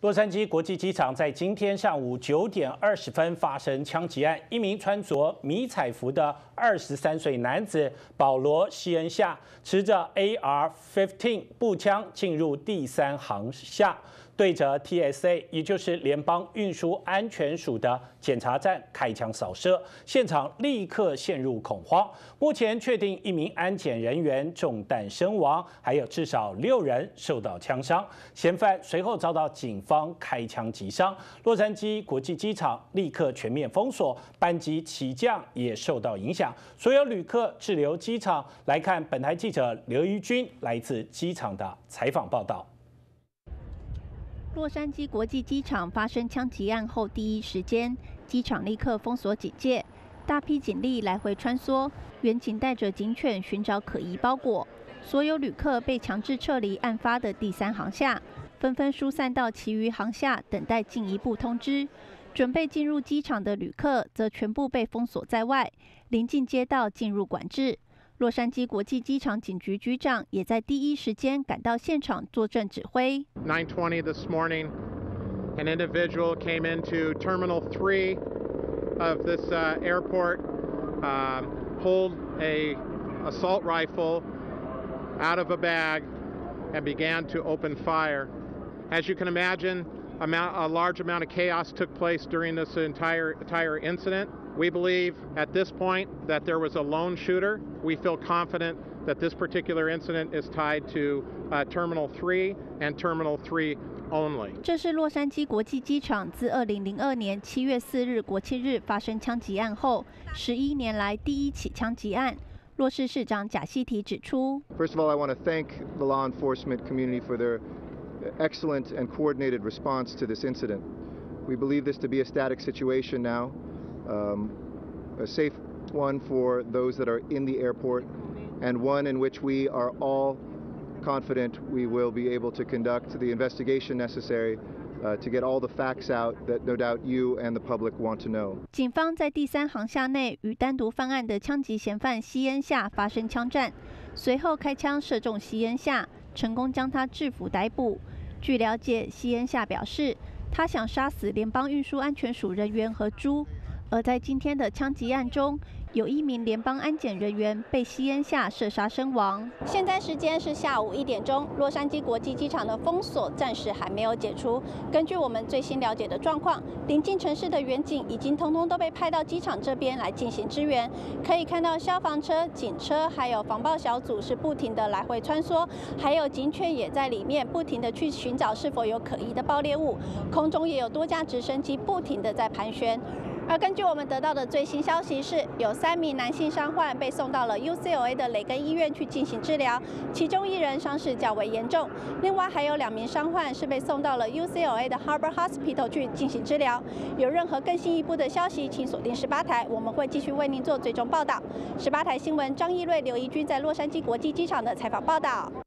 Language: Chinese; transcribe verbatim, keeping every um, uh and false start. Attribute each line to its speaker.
Speaker 1: 洛杉矶国际机场在今天上午九点二十分发生枪击案，一名穿着迷彩服的二十三岁男子保罗·西恩夏持着 A R 十五 步枪进入第三航厦，对着 T S A， 也就是联邦运输安全署的检查站开枪扫射，现场立刻陷入恐慌。目前确定一名安检人员中弹身亡，还有至少六人受到枪伤。嫌犯随后遭到警方开枪击伤。洛杉矶国际机场立刻全面封锁，班机起降也受到影响，所有旅客滞留机场。来看本台记者刘怡君来自机场的采访报道。
Speaker 2: 洛杉矶国际机场发生枪击案后第一时间，机场立刻封锁警戒，大批警力来回穿梭，员警带着警犬寻找可疑包裹。所有旅客被强制撤离案发的第三航厦，纷纷疏散到其余航厦等待进一步通知。准备进入机场的旅客则全部被封锁在外，邻近街道进入管制。洛杉矶国际机场警局局长也在第一时间赶到现场坐镇指挥。
Speaker 3: nine twenty this morning, an individual came into Terminal three of this uh, airport, uh, pulled a assault rifle out of a bag, and began to open fire. As you can imagine, amount, a large amount of chaos took place during this entire entire incident. We believe at this point that there was a lone shooter. We feel confident that this particular incident is tied to uh, Terminal three and Terminal three only.
Speaker 2: 这是洛杉矶国际机场自二零零二年七月四日国庆日发生枪击案后，十一年来第一起枪击案。洛市市长贾西提指出
Speaker 4: ，First of all, I want to thank the law enforcement community for their excellent and coordinated response to this incident. We believe this to be a static situation now, um, a safe one for those that are in the airport, and one in which we are all confident we will be able to conduct the investigation necessary uh, to get all the facts out that no doubt you and the public want to know.
Speaker 2: 警方在第三航厦内与单独犯案的枪击嫌犯西恩夏发生枪战，随后开枪射中西恩夏，成功将他制服逮捕。据了解，西恩夏表示，他想杀死联邦运输安全署人员和猪。而在今天的枪击案中，有一名联邦安检人员被西恩夏射杀身亡。现在时间是下午一点钟，洛杉矶国际机场的封锁暂时还没有解除。根据我们最新了解的状况，邻近城市的员警已经通通都被派到机场这边来进行支援。可以看到消防车、警车还有防暴小组是不停的来回穿梭，还有警犬也在里面不停的去寻找是否有可疑的爆裂物。空中也有多架直升机不停的在盘旋。而根据我们得到的最新消息是，有三名男性伤患被送到了 U C L A 的雷根医院去进行治疗，其中一人伤势较为严重。另外还有两名伤患是被送到了 U C L A 的 Harbor Hospital 去进行治疗。有任何更进一步的消息，请锁定十八台，我们会继续为您做追踪报道。十八台新闻张义瑞、刘怡君在洛杉矶国际机场的采访报道。